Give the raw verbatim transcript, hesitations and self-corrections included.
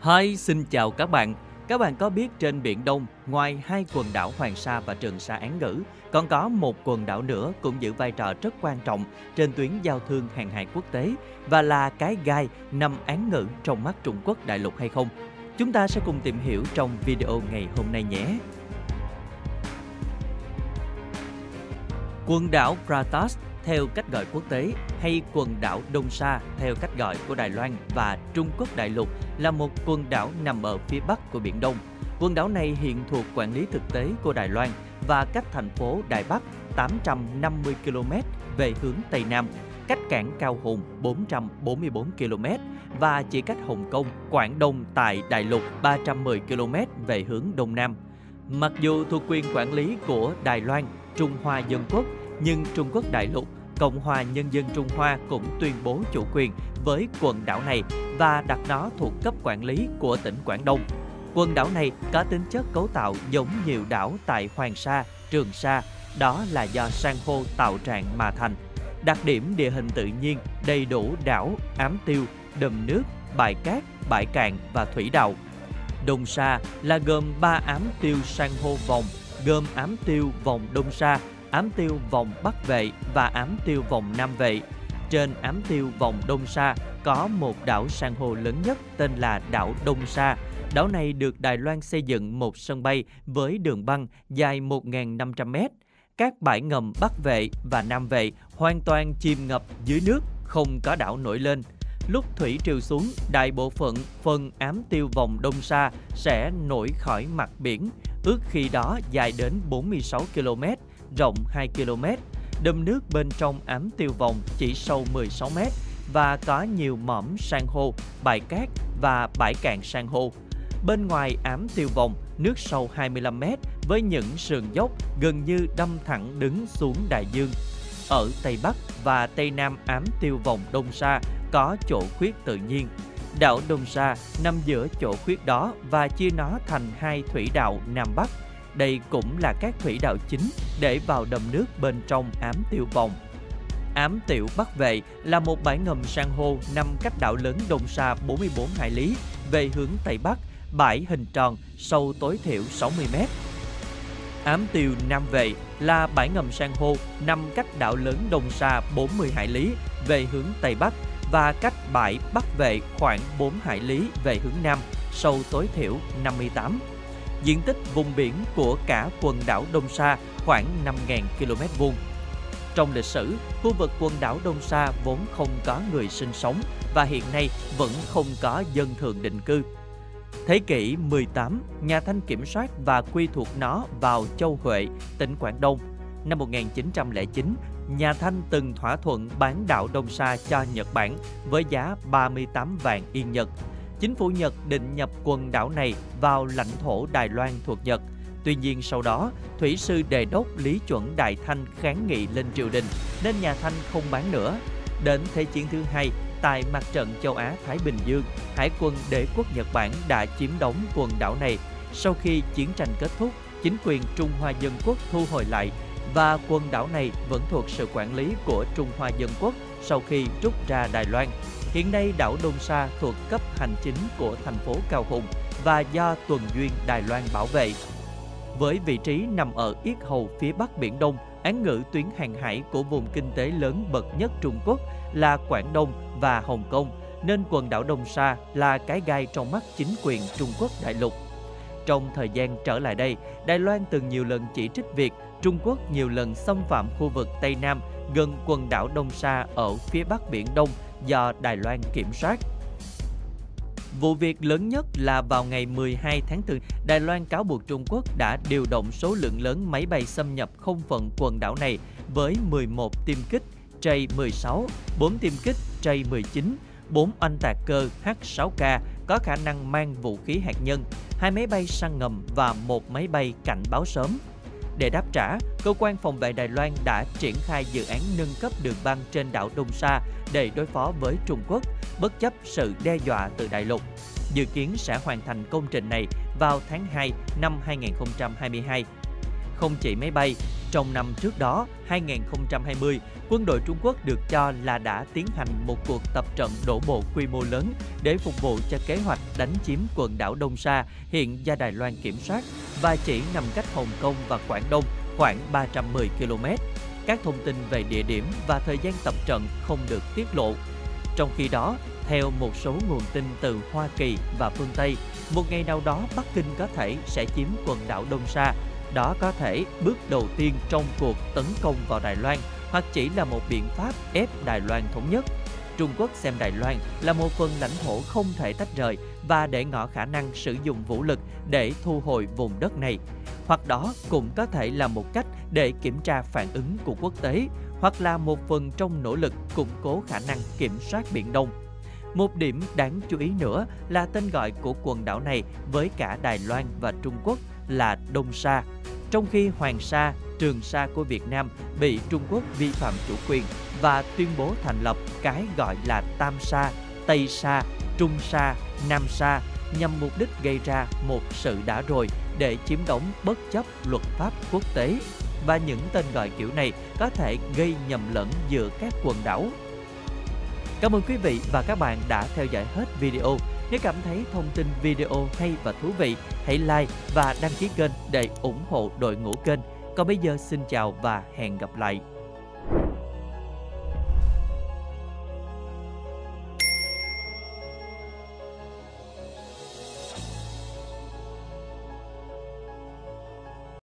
Hi, xin chào các bạn. Các bạn có biết trên Biển Đông, ngoài hai quần đảo Hoàng Sa và Trường Sa Án ngữ, còn có một quần đảo nữa cũng giữ vai trò rất quan trọng trên tuyến giao thương hàng hải quốc tế và là cái gai nằm án ngữ trong mắt Trung Quốc đại lục hay không? Chúng ta sẽ cùng tìm hiểu trong video ngày hôm nay nhé. Quần đảo Pratas theo cách gọi quốc tế hay quần đảo Đông Sa theo cách gọi của Đài Loan và Trung Quốc đại lục là một quần đảo nằm ở phía bắc của Biển Đông. Quần đảo này hiện thuộc quản lý thực tế của Đài Loan và cách thành phố Đài Bắc tám trăm năm mươi ki lô mét về hướng Tây Nam, cách cảng Cao Hùng bốn trăm bốn mươi tư ki lô mét và chỉ cách Hồng Kông, Quảng Đông tại Đại lục ba trăm mười ki lô mét về hướng Đông Nam. Mặc dù thuộc quyền quản lý của Đài Loan, Trung Hoa Dân Quốc, nhưng Trung Quốc đại lục, Cộng hòa Nhân dân Trung Hoa cũng tuyên bố chủ quyền với quần đảo này và đặt nó thuộc cấp quản lý của tỉnh Quảng Đông. Quần đảo này có tính chất cấu tạo giống nhiều đảo tại Hoàng Sa, Trường Sa, đó là do san hô tạo trạng mà thành. Đặc điểm địa hình tự nhiên đầy đủ đảo, ám tiêu, đầm nước, bãi cát, bãi cạn và thủy đậu. Đông Sa là gồm ba ám tiêu san hô vòng, gồm ám tiêu vòng Đông Sa, ám tiêu vòng Bắc Vệ và ám tiêu vòng Nam Vệ. Trên ám tiêu vòng Đông Sa có một đảo san hô lớn nhất tên là đảo Đông Sa. Đảo này được Đài Loan xây dựng một sân bay với đường băng dài một nghìn năm trăm mét. Các bãi ngầm Bắc Vệ và Nam Vệ hoàn toàn chìm ngập dưới nước, không có đảo nổi lên. Lúc thủy triều xuống, đại bộ phận phần ám tiêu vòng Đông Sa sẽ nổi khỏi mặt biển, ước khi đó dài đến bốn mươi sáu ki lô mét, rộng hai ki lô mét. Đầm nước bên trong ám tiêu vòng chỉ sâu mười sáu mét và có nhiều mỏm san hô, bãi cát và bãi cạn san hô. Bên ngoài ám tiêu vòng, nước sâu hai mươi lăm mét với những sườn dốc gần như đâm thẳng đứng xuống đại dương. Ở Tây Bắc và Tây Nam ám tiêu vòng Đông Sa có chỗ khuyết tự nhiên. Đảo Đông Sa nằm giữa chỗ khuyết đó và chia nó thành hai thủy đạo Nam Bắc. Đây cũng là các thủy đạo chính để vào đầm nước bên trong ám tiêu vòng. Ám tiểu Bắc Vệ là một bãi ngầm san hô nằm cách đảo lớn Đông Sa bốn mươi tư hải lý về hướng Tây Bắc, bãi hình tròn, sâu tối thiểu sáu mươi mét. Ám tiêu Nam Vệ là bãi ngầm san hô nằm cách đảo lớn Đông Sa bốn mươi hải lý về hướng Tây Bắc và cách bãi Bắc Vệ khoảng bốn hải lý về hướng Nam, sâu tối thiểu năm mươi tám. Diện tích vùng biển của cả quần đảo Đông Sa khoảng năm nghìn ki lô mét vuông. Trong lịch sử, khu vực quần đảo Đông Sa vốn không có người sinh sống và hiện nay vẫn không có dân thường định cư. Thế kỷ mười tám, nhà Thanh kiểm soát và quy thuộc nó vào Châu Huệ, tỉnh Quảng Đông. Năm một nghìn chín trăm lẻ chín, nhà Thanh từng thỏa thuận bán đảo Đông Sa cho Nhật Bản với giá ba mươi tám vạn yên Nhật. Chính phủ Nhật định nhập quần đảo này vào lãnh thổ Đài Loan thuộc Nhật. Tuy nhiên sau đó, thủy sư đề đốc Lý Chuẩn Đại Thanh kháng nghị lên triều đình nên nhà Thanh không bán nữa. Đến Thế chiến thứ hai, tại mặt trận châu Á-Thái Bình Dương, Hải quân đế quốc Nhật Bản đã chiếm đóng quần đảo này. Sau khi chiến tranh kết thúc, chính quyền Trung Hoa Dân Quốc thu hồi lại và quần đảo này vẫn thuộc sự quản lý của Trung Hoa Dân Quốc sau khi rút ra Đài Loan. Hiện nay đảo Đông Sa thuộc cấp hành chính của thành phố Cao Hùng và do Tuần Duyên Đài Loan bảo vệ. Với vị trí nằm ở yết hầu phía bắc Biển Đông, án ngữ tuyến hàng hải của vùng kinh tế lớn bậc nhất Trung Quốc là Quảng Đông và Hồng Kông, nên quần đảo Đông Sa là cái gai trong mắt chính quyền Trung Quốc đại lục. Trong thời gian trở lại đây, Đài Loan từng nhiều lần chỉ trích việc Trung Quốc nhiều lần xâm phạm khu vực Tây Nam gần quần đảo Đông Sa ở phía bắc Biển Đông do Đài Loan kiểm soát. Vụ việc lớn nhất là vào ngày mười hai tháng tư, Đài Loan cáo buộc Trung Quốc đã điều động số lượng lớn máy bay xâm nhập không phận quần đảo này với mười một tiêm kích J mười sáu, bốn tiêm kích J mười chín, bốn oanh tạc cơ H sáu K có khả năng mang vũ khí hạt nhân, hai máy bay săn ngầm và một máy bay cảnh báo sớm. Để đáp trả, cơ quan phòng vệ Đài Loan đã triển khai dự án nâng cấp đường băng trên đảo Đông Sa để đối phó với Trung Quốc, bất chấp sự đe dọa từ đại lục. Dự kiến sẽ hoàn thành công trình này vào tháng hai năm hai nghìn không trăm hai mươi hai. Không chỉ máy bay, Trong năm trước đó, hai nghìn không trăm hai mươi, quân đội Trung Quốc được cho là đã tiến hành một cuộc tập trận đổ bộ quy mô lớn để phục vụ cho kế hoạch đánh chiếm quần đảo Đông Sa hiện do Đài Loan kiểm soát và chỉ nằm cách Hồng Kông và Quảng Đông khoảng ba trăm mười ki lô mét. Các thông tin về địa điểm và thời gian tập trận không được tiết lộ. Trong khi đó, theo một số nguồn tin từ Hoa Kỳ và phương Tây, một ngày nào đó Bắc Kinh có thể sẽ chiếm quần đảo Đông Sa. Đó có thể bước đầu tiên trong cuộc tấn công vào Đài Loan hoặc chỉ là một biện pháp ép Đài Loan thống nhất. Trung Quốc xem Đài Loan là một phần lãnh thổ không thể tách rời và để ngỏ khả năng sử dụng vũ lực để thu hồi vùng đất này. Hoặc đó cũng có thể là một cách để kiểm tra phản ứng của quốc tế, hoặc là một phần trong nỗ lực củng cố khả năng kiểm soát Biển Đông. Một điểm đáng chú ý nữa là tên gọi của quần đảo này với cả Đài Loan và Trung Quốc là Đông Sa, trong khi Hoàng Sa, Trường Sa của Việt Nam bị Trung Quốc vi phạm chủ quyền và tuyên bố thành lập cái gọi là Tam Sa, Tây Sa, Trung Sa, Nam Sa nhằm mục đích gây ra một sự đã rồi để chiếm đóng bất chấp luật pháp quốc tế. Và những tên gọi kiểu này có thể gây nhầm lẫn giữa các quần đảo. Cảm ơn quý vị và các bạn đã theo dõi hết video. Nếu cảm thấy thông tin video hay và thú vị, hãy like và đăng ký kênh để ủng hộ đội ngũ kênh. Còn bây giờ xin chào và hẹn gặp lại.